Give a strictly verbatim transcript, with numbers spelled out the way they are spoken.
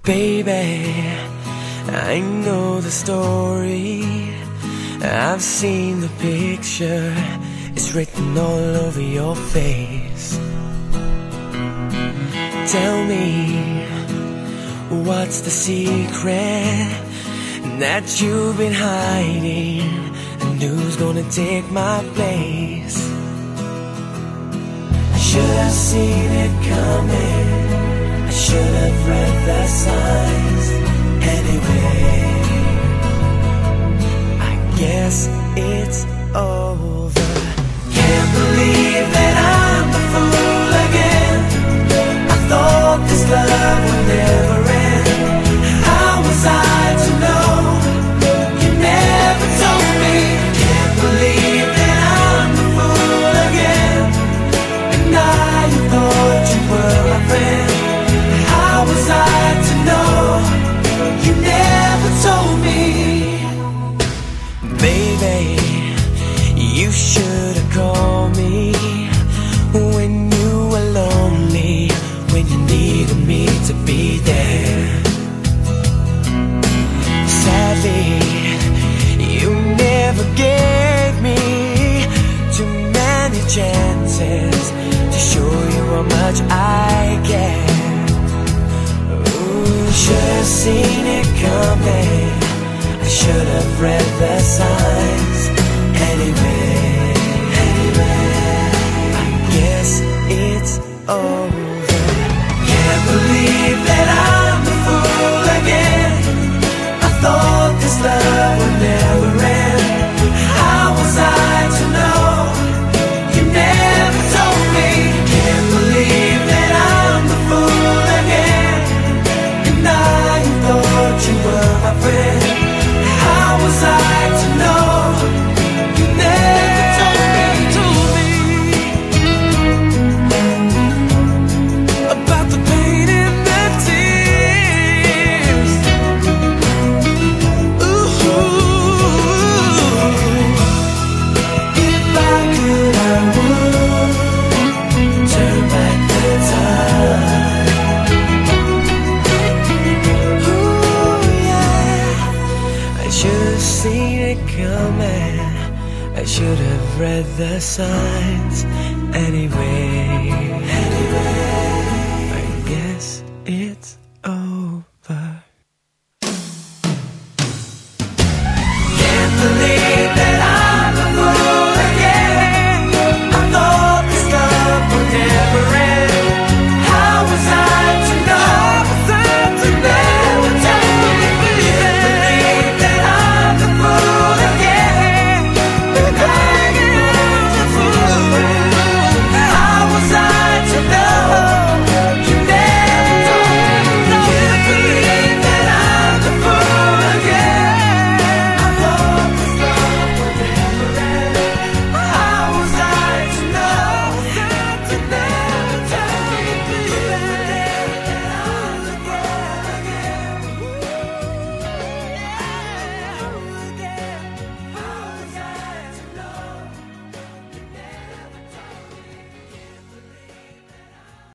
Baby, I know the story, I've seen the picture, it's written all over your face. Tell me, what's the secret that you've been hiding, and who's gonna take my place? I should have seen it coming, I should have read the signs. Anyway, I guess it's over. Can't believe that I'm the fool again. I thought this love would never end. How was I to know? You never told me. Can't believe that I'm the fool again. And now you thought you were my friend. How was I to know? You never told me. Baby, you should have called me when you were lonely, when you needed me to be there. Sadly, you never gave me too many chances to show you how much I care. Should have seen it coming, I should have read the signs. Anyway, anyway, I guess it's over. Can't believe that I'm the fool again. I thought this love would never end. How was I to know? You never told me. Can't believe that I'm the fool again. Now you thought you were my friend. How was I to know? You never told me, told me about the pain and the tears. Ooh, if I could, I would turn back the time. I should have seen it coming, I should have read the signs. Anyway, anyway, I guess